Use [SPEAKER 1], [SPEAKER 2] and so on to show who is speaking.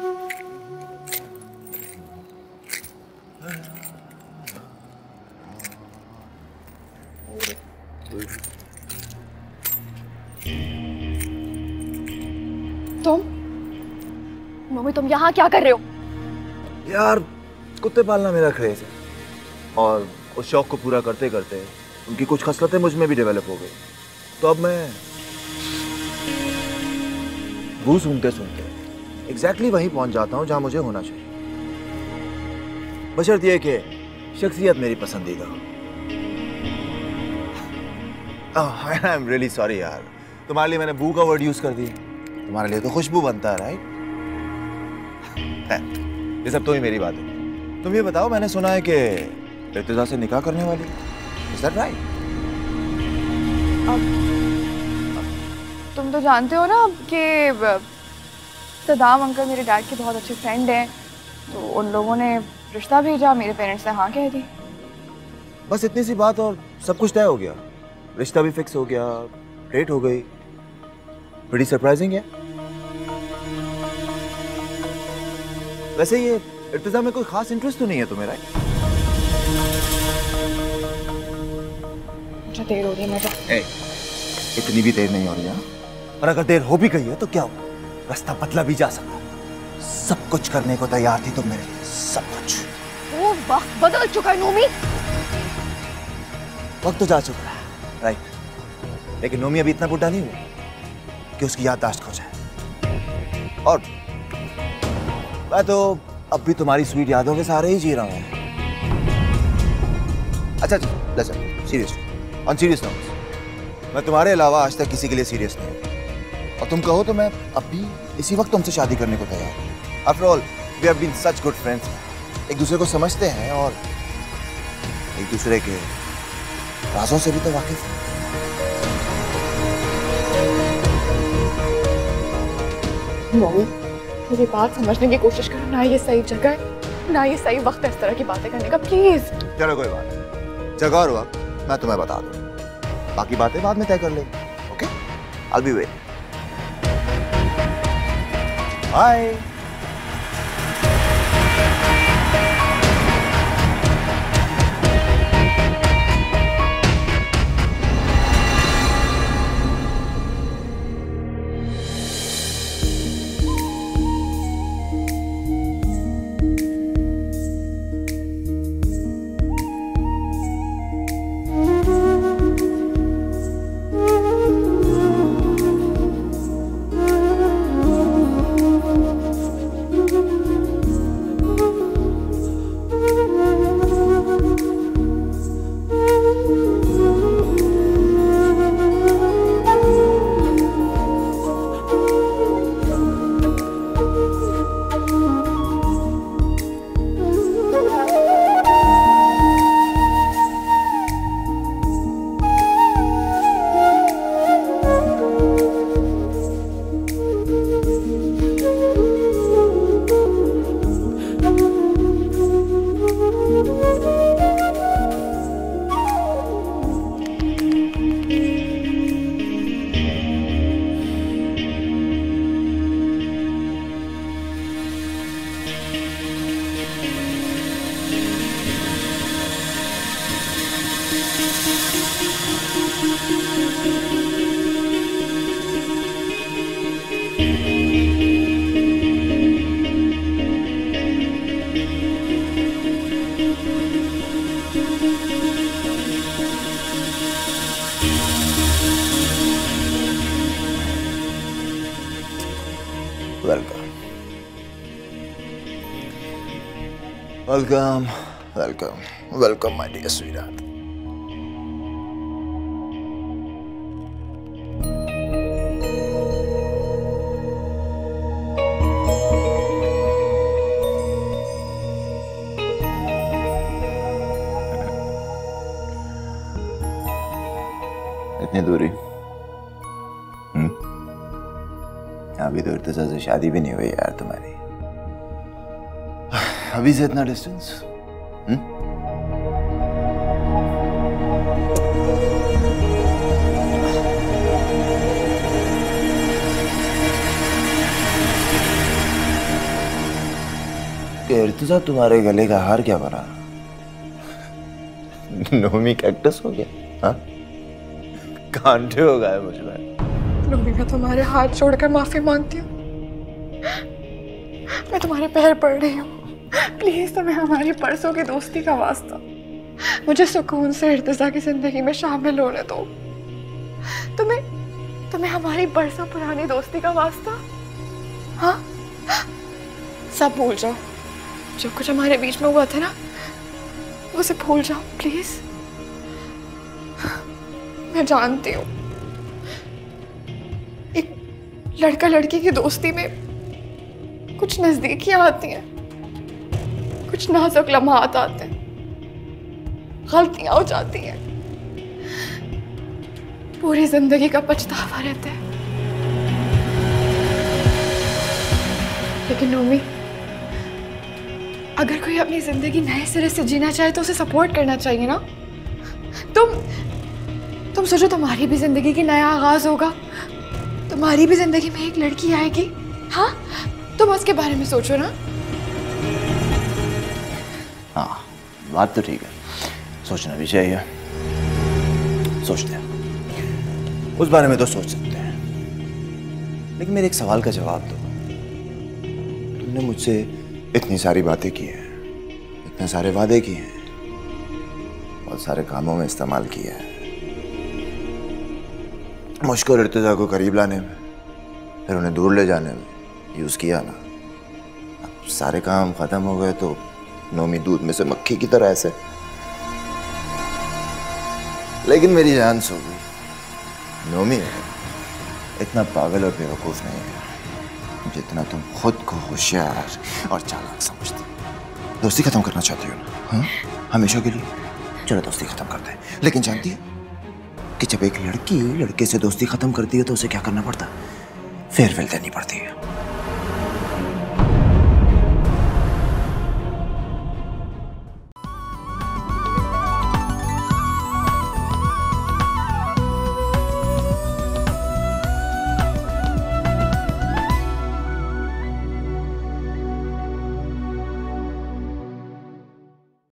[SPEAKER 1] Mummy तुम यहाँ क्या कर रहे हो?
[SPEAKER 2] यार कुत्ते पालना मेरा क्रेज है और उस शौक को पूरा करते करते उनकी कुछ खसलतें मुझ में भी डेवलप हो गई। तो अब मैं वो सूंघते सूंघते एग्जैक्टली वहीं पहुंच जाता हूं जहां मुझे होना चाहिए, बशर्ते ये कि शख्सियत मेरी पसंदीदा हो। आई एम रियली सॉरी यार, तुम्हारे लिए मैंने बू का वर्ड यूज कर दिया। तुम्हारे लिए तो खुशबू बनता है, राइट? ये सब तो ही मेरी बात है। तुम ये बताओ, मैंने सुना है कि इर्तिजा से निकाह करने वाली, इज दैट राइट?
[SPEAKER 1] तुम तो जानते हो ना कि सदाम अंकल मेरे डैड के बहुत अच्छे फ्रेंड हैं, तो उन लोगों ने रिश्ता भेजा, मेरे पेरेंट्स ने हाँ कह दी।
[SPEAKER 2] बस इतनी सी बात और सब कुछ तय हो गया, रिश्ता भी फिक्स हो गया, डेट हो गई। बड़ी सरप्राइजिंग है। वैसे ये इर्तिजा में कोई खास इंटरेस्ट तो नहीं है तुम्हें, राइट?
[SPEAKER 1] मुझे देर हो रही है, मैं
[SPEAKER 2] इतनी भी देर नहीं हो रही है, और अगर देर हो भी गई है तो क्या हुआ, रास्ता बदला भी जा सकता। सब कुछ करने को तैयार थी तुम मेरे लिए, सब कुछ।
[SPEAKER 1] वो वक्त बदल चुका है नोमी।
[SPEAKER 2] वक्त तो जा चुका है, राइट, लेकिन नोमी अभी इतना बुढ़ा नहीं हुआ कि उसकी याददाश्त खो जाए। और मैं तो अब भी तुम्हारी स्वीट यादों के सहारे ही जी रहा हूँ। अच्छा listen, seriously, on serious note, मैं तुम्हारे अलावा आज तक किसी के लिए सीरियस नहीं हूँ, और तुम कहो तो मैं अब भी इसी वक्त तुमसे शादी करने को तैयार हूँ। After all we have been such good friends, एक दूसरे को समझते हैं और एक दूसरे के राजों से भी तो वाकिफ हैं।
[SPEAKER 1] मम्मी मेरी बात समझने की कोशिश करो, ना ये सही जगह है ना ये सही वक्त है इस तरह की बातें करने का, प्लीज।
[SPEAKER 2] चलो कोई बात नहीं, जगह और वक्त मैं तुम्हें बता दूँ, बाकी बातें बाद में तय कर लेंगे। Okay, I will be waiting. Bye. Welcome, welcome, welcome, my dear sweetheart. इतनी दूरी, अभी तो इर्तिजा से शादी भी नहीं हुई यार तुम्हारी, अभी से इतना डिस्टेंस? इर्तिजा तुम्हारे गले का हार क्या बना? नोमी कैक्टस हो गया? हाँ, कांटे हो गए मुझ में।
[SPEAKER 1] नोमी, मैं तुम्हारे हाथ छोड़कर माफी मांगती हूँ। मैं तुम्हारे पैर पड़ रही हूँ, प्लीज तुम्हें हमारी परसों की दोस्ती का वास्ता मुझे सुकून से इर्तिजा की जिंदगी में शामिल होने दो। तुम्हें हमारी बरसों पुरानी दोस्ती का वास्ता। हाँ, सब भूल जाओ, जो कुछ हमारे बीच में हुआ था ना, उसे भूल जाओ प्लीज। मैं जानती हूँ एक लड़का लड़की की दोस्ती में कुछ नजदीकियां आती हैं, कुछ नाजुक लम्हात आते हैं, गलतियां हो जाती हैं, पूरी जिंदगी का पछतावा रहता है। लेकिन नोमी, अगर कोई अपनी जिंदगी नए सिरे से जीना चाहे तो उसे सपोर्ट करना चाहिए ना। तुम सोचो, तुम्हारी भी जिंदगी की नया आगाज होगा, तुम्हारी भी जिंदगी में एक लड़की आएगी। हाँ, तुम उसके बारे में सोचो ना।
[SPEAKER 2] हाँ, बात तो ठीक है, सोचना भी चाहिए। सोचते हैं, उस बारे में तो सोच सकते हैं, लेकिन मेरे एक सवाल का जवाब दो। तुमने मुझसे इतनी सारी बातें की हैं, इतने सारे वादे किए हैं, बहुत सारे कामों में इस्तेमाल किया है, मुझको इर्तिजा को करीब लाने में, फिर उन्हें दूर ले जाने में यूज किया ना। अब सारे काम खत्म हो गए तो नोमी दूध में से मक्खी की तरह ऐसे। लेकिन मेरी जान सो गई। नोमी इतना पागल और बेवकूफ नहीं है जितना तुम खुद को होशियार और चालाक समझती। दोस्ती खत्म करना चाहती हो ना? हाँ, हमेशा के लिए। चलो दोस्ती खत्म करते हैं, लेकिन जानती है कि जब एक लड़की लड़के से दोस्ती खत्म करती है तो उसे क्या करना पड़ता है? फेयरवेल देनी पड़ती है।